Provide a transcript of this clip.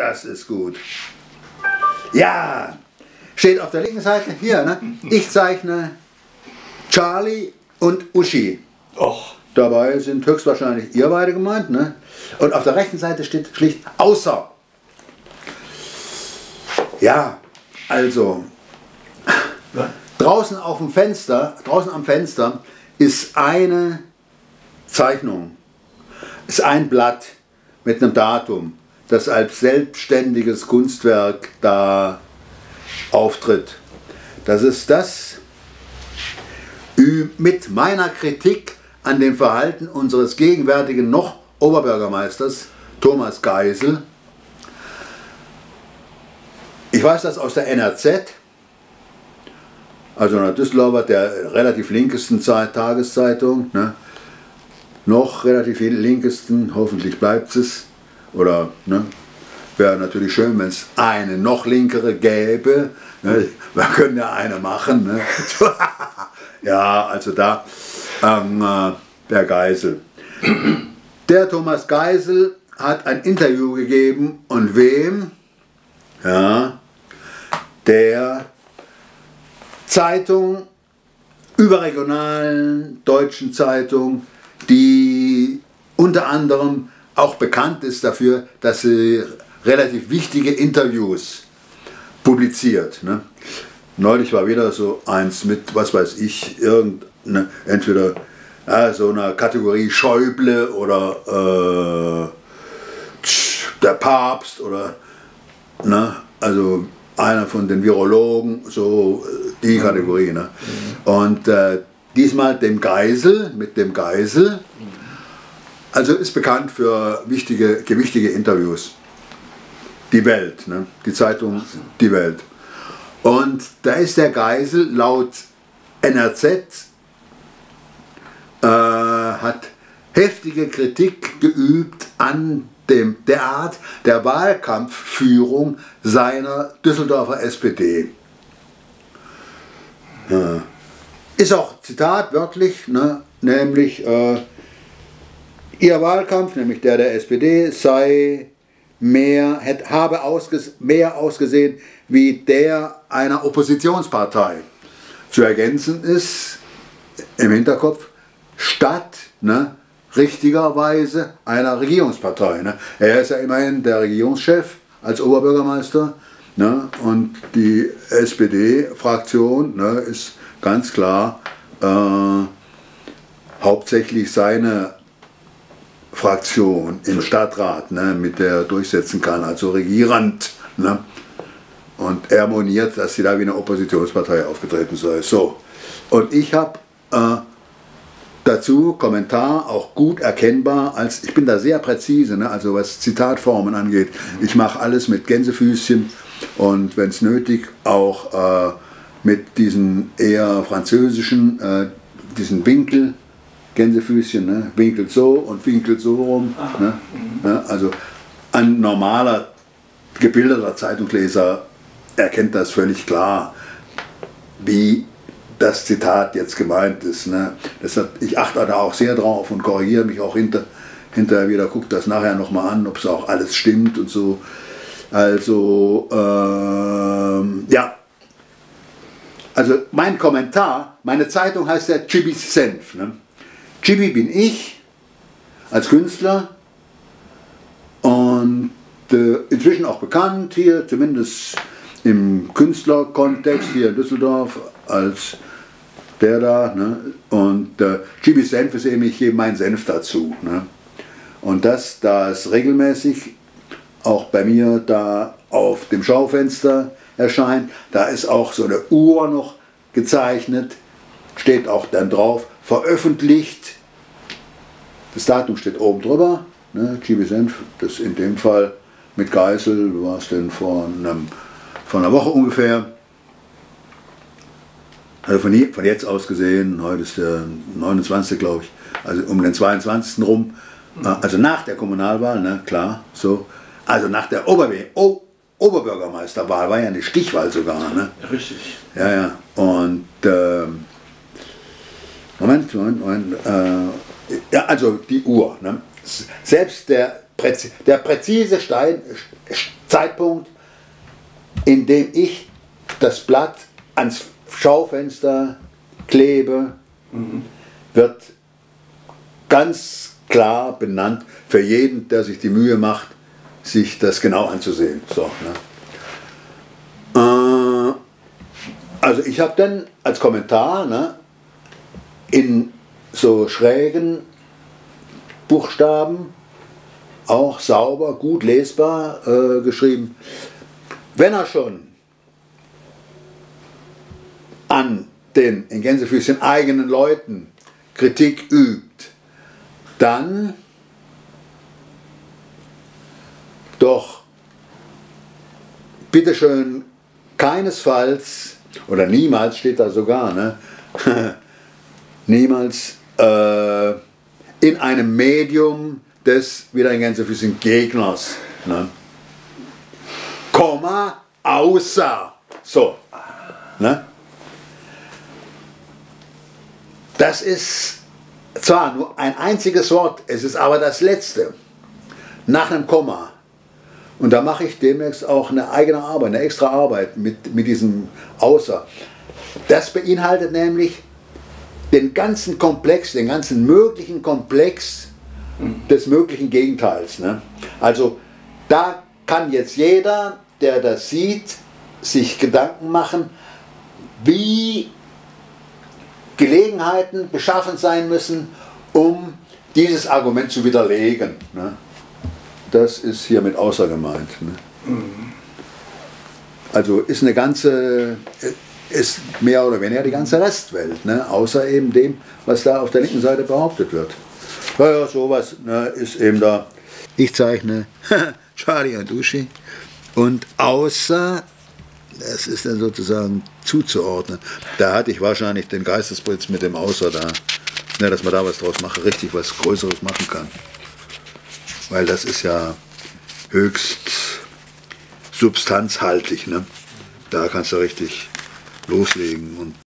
das ist gut. Ja, steht auf der linken Seite hier, ne? Ich zeichne Charlie und Uschi. Och. Dabei sind höchstwahrscheinlich ihr beide gemeint, ne? Und auf der rechten Seite steht schlicht außer. Ja, also draußen auf dem Fenster, draußen am Fenster ist eine Zeichnung, ist ein Blatt mit einem Datum, das als selbstständiges Kunstwerk da auftritt. Das ist das mit meiner Kritik an dem Verhalten unseres gegenwärtigen noch Oberbürgermeisters Thomas Geisel. Ich weiß das aus der NRZ, also einer Düsseldorfer, der relativ linkesten Tageszeitung, ne? Noch relativ linkesten, hoffentlich bleibt es, oder ne? Wäre natürlich schön, wenn es eine noch linkere gäbe, ne? Wir können ja eine machen, ne? Ja, also da der Geisel. Der Thomas Geisel hat ein Interview gegeben und wem? Ja, der Zeitung, überregionalen deutschen Zeitung, die unter anderem auch bekannt ist dafür, dass sie relativ wichtige Interviews publiziert. Ne? Neulich war wieder so eins mit, was weiß ich, entweder so einer Kategorie Schäuble oder der Papst oder ne, also einer von den Virologen, so die Kategorie. Ne? Und diesmal mit dem Geisel, also ist bekannt für gewichtige Interviews. Die Welt, ne? Die Zeitung Die Welt. Und da ist der Geisel laut NRZ, hat heftige Kritik geübt an der Art der Wahlkampfführung seiner Düsseldorfer SPD. Ist auch Zitat wörtlich, ne, nämlich ihr Wahlkampf, nämlich der SPD, habe mehr ausgesehen wie der einer Oppositionspartei. Zu ergänzen ist im Hinterkopf statt richtigerweise einer Regierungspartei. Ne? Er ist ja immerhin der Regierungschef als Oberbürgermeister, ne? Und die SPD-Fraktion ist ganz klar hauptsächlich seine Fraktion im Stadtrat, ne? Mit der er durchsetzen kann, also regierend. Ne? Und er moniert, dass sie da wie eine Oppositionspartei aufgetreten sei. So. Und ich habe dazu Kommentar, auch gut erkennbar, ich bin da sehr präzise, ne, also was Zitatformen angeht. Ich mache alles mit Gänsefüßchen und wenn es nötig auch mit diesen eher französischen, diesen Winkel, Gänsefüßchen, ne, Winkel so und Winkel so rum. Ne, also ein normaler, gebildeter Zeitungsleser erkennt das völlig klar, wie das Zitat jetzt gemeint ist. Ne? Ich achte da auch sehr drauf und korrigiere mich auch hinterher wieder, gucke das nachher nochmal an, ob es auch alles stimmt und so. Also, ja. Also mein Kommentar, meine Zeitung heißt ja Chibis Senf. Ne? Chibi bin ich als Künstler und inzwischen auch bekannt hier, zumindest im Künstlerkontext hier in Düsseldorf als der da, ne? Und Chibis Senf ist eben, ich gebe meinen Senf dazu. Ne? Und da es regelmäßig auch bei mir da auf dem Schaufenster erscheint, da ist auch so eine Uhr noch gezeichnet, steht auch dann drauf, veröffentlicht, das Datum steht oben drüber, ne? Chibis Senf, das in dem Fall mit Geisel, war es denn vor einer Woche ungefähr. Also von jetzt aus gesehen, heute ist der 29. glaube ich, also um den 22. rum, also nach der Kommunalwahl, ne, klar, so, also nach der Oberbürgermeisterwahl, war ja eine Stichwahl sogar, ne? Richtig. Ja, ja, und, Moment, ja, also die Uhr, ne? Selbst der der präzise Zeitpunkt, in dem ich das Blatt ans Schaufenster klebe, wird ganz klar benannt für jeden, der sich die Mühe macht, sich das genau anzusehen. So, ne? Also ich habe dann als Kommentar, ne, in so schrägen Buchstaben, auch sauber, gut lesbar geschrieben, wenn er schon an den in Gänsefüßchen eigenen Leuten Kritik übt, dann doch bitteschön keinesfalls, oder niemals steht da sogar, ne, niemals in einem Medium des, wieder in Gänsefüßchen, Gegners, ne, Komma, außer, so, ne. Das ist zwar nur ein einziges Wort, es ist aber das letzte, nach einem Komma. Und da mache ich demnächst auch eine eigene Arbeit, eine extra Arbeit mit diesem Außer. Das beinhaltet nämlich den ganzen Komplex, den ganzen möglichen Komplex des möglichen Gegenteils. Ne? Also da kann jetzt jeder, der das sieht, sich Gedanken machen, wie Gelegenheiten beschaffen sein müssen, um dieses Argument zu widerlegen. Ne? Das ist hier mit außer gemeint. Ne? Also ist eine ganze, ist mehr oder weniger die ganze Restwelt, ne? Außer eben dem, was da auf der linken Seite behauptet wird. Ja, sowas, ne, ist eben da. Ich zeichne Charlie und Uschi und außer, das ist dann sozusagen zuzuordnen. Da hatte ich wahrscheinlich den Geistesblitz mit dem Außer da, ne, dass man da was draus macht, richtig was Größeres machen kann. Weil das ist ja höchst substanzhaltig, ne? Da kannst du richtig loslegen. Und